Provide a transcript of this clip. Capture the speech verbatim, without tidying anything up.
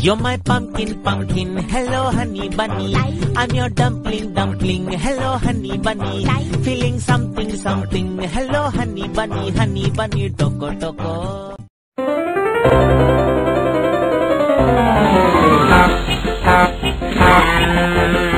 You're my pumpkin, pumpkin. Hello, honey bunny. I'm your dumpling, dumpling. Hello, honey bunny. Feeling something, something. Hello, honey bunny, honey bunny. Toko, toko. Tap, tap, tap.